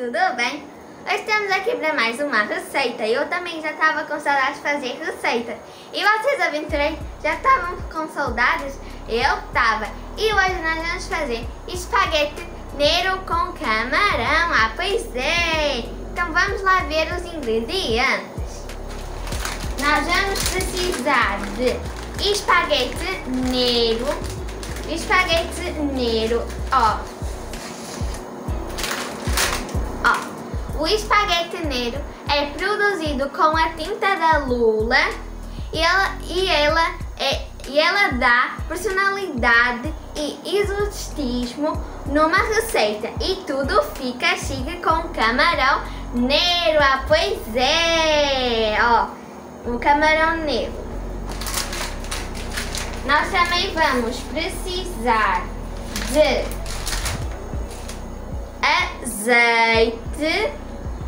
tudo bem? Hoje estamos aqui para mais uma receita. Eu também já estava com saudades de fazer receita. E vocês, aventureiros, já estavam com saudades? Eu estava. E hoje nós vamos fazer espaguete negro com camarão. Ah, pois é! Então vamos lá ver os ingredientes. Nós vamos precisar de espaguete negro. O espaguete negro é produzido com a tinta da lula e ela dá personalidade e exotismo numa receita e tudo fica chique com camarão negro. Ah, pois é! O camarão negro. Nós também vamos precisar de azeite.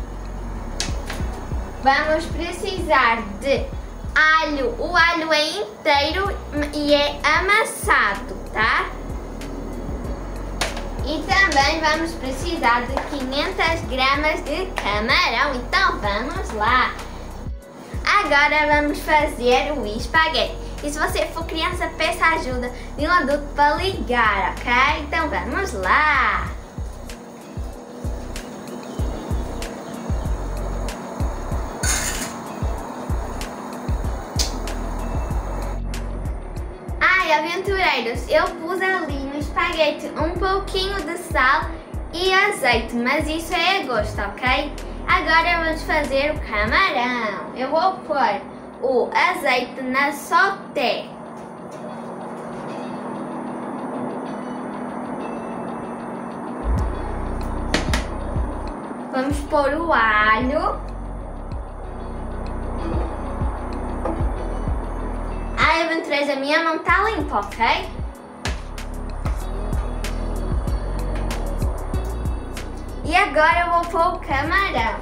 Vamos precisar de alho. O alho é inteiro e é amassado, tá? E também vamos precisar de 500 gramas de camarão. Então vamos lá. Agora vamos fazer o espaguete. E se você for criança, peça ajuda de um adulto para ligar, ok? Então vamos lá! Ai, aventureiros, eu pus ali no espaguete um pouquinho de sal e azeite, mas isso é a gosto, ok? Agora vamos fazer o camarão. Eu vou pôr o azeite na sauté. Vamos pôr o alho. Ai, aventureiros, a minha mão tá limpa, ok? E agora eu vou pôr o camarão.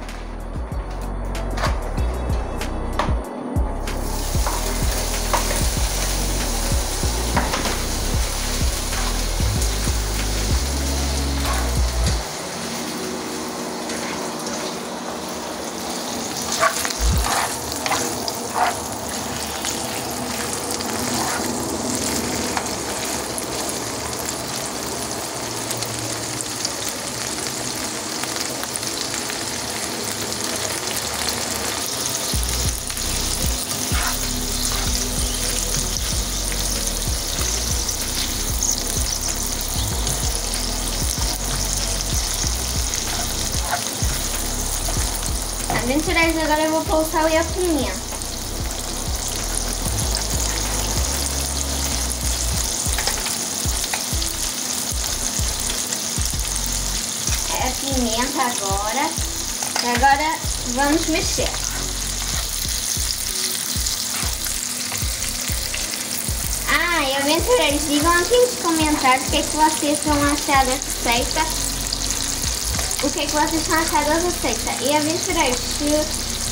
Aventureiros, agora eu vou pôr o sal e a pimenta. A pimenta agora. E agora vamos mexer. E aventureiros, digam aqui nos comentários o que é que vocês vão achar da receita. O que é que vocês estão a achar da receita? E aventureiros, se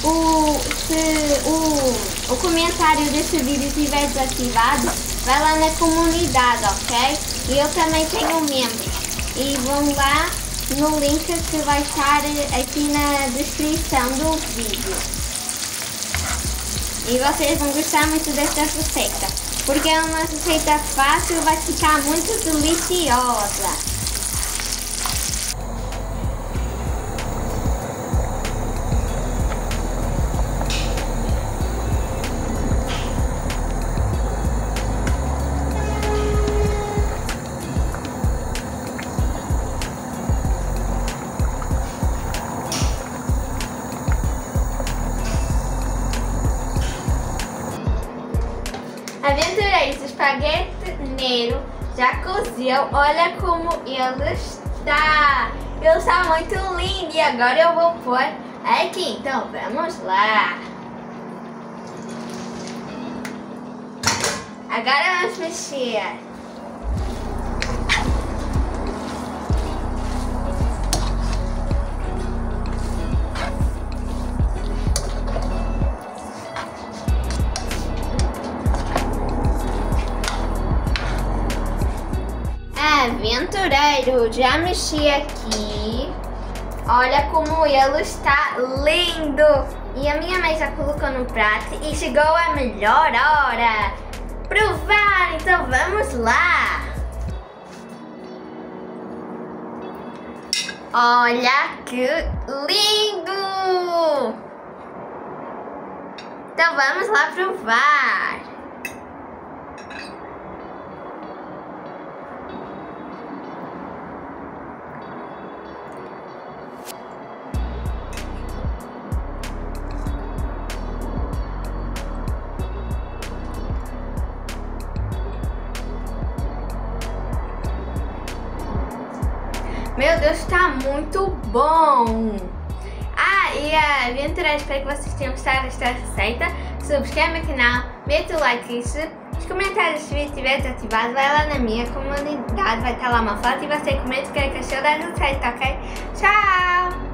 o comentário deste vídeo estiver desativado, vai lá na comunidade, ok? E eu também tenho membros. E vão lá no link que vai estar aqui na descrição do vídeo. E vocês vão gostar muito desta receita, porque é uma receita fácil, vai ficar muito deliciosa. Aventureiros, o espaguete negro já cozeu. Olha como ele está. Ele está muito lindo. E agora eu vou pôr aqui. Então vamos lá. Agora vamos mexer. Aventureiro, já mexi aqui. Olha como ele está lindo! E a minha mãe já colocou no prato e chegou a melhor hora! Provar! Então vamos lá! Olha que lindo! Então vamos lá provar! Meu Deus, tá muito bom! E a aventura, espero que vocês tenham gostado desta receita. Subscreve meu canal, mete o like isso. Nos comentários, se o vídeo estiver desativado, vai lá na minha comunidade, vai estar lá uma foto e você comenta o que achou da receita, ok? Tchau!